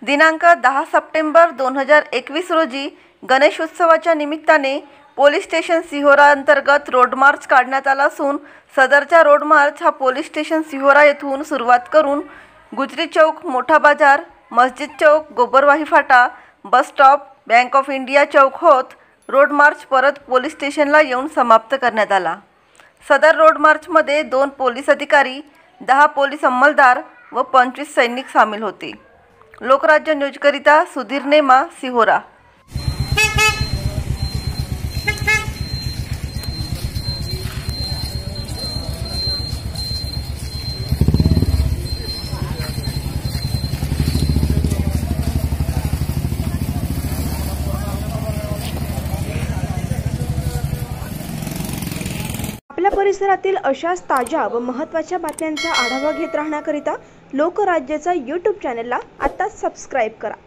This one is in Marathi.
दिनांक 10 सप्टेंबर 2021 रोजी गणेशोत्सवाच्या निमित्ताने पोलीस स्टेशन सिहोरा अंतर्गत रोड मार्च काढण्यात आला असून सदरचा रोड मार्च हा पोलीस स्टेशन सिहोरा येथून सुरुवात करून गुजरी चौक, मोठा बाजार, मस्जिद चौक, गोबरवाही फाटा, bus stop, bank of India चौक होत रोड मार्च परत पोलीस स्टेशनला येऊन समाप्त करण्यात आला। सदर रोड मार्चमध्ये 2 पोलीस अधिकारी, 10 पोलीस अंमलदार व 25 सैनिक सामील होते। लोकराज्य न्यूजकरिता सुधीर नेमा, सिहोरा। आपल्या परिसरातील अशाच ताज्या व महत्त्वाच्या बातम्यांचा आढावा घेत राहण्याकरिता लोकराज्यचा YouTube चॅनलला आता सबस्क्राइब करा।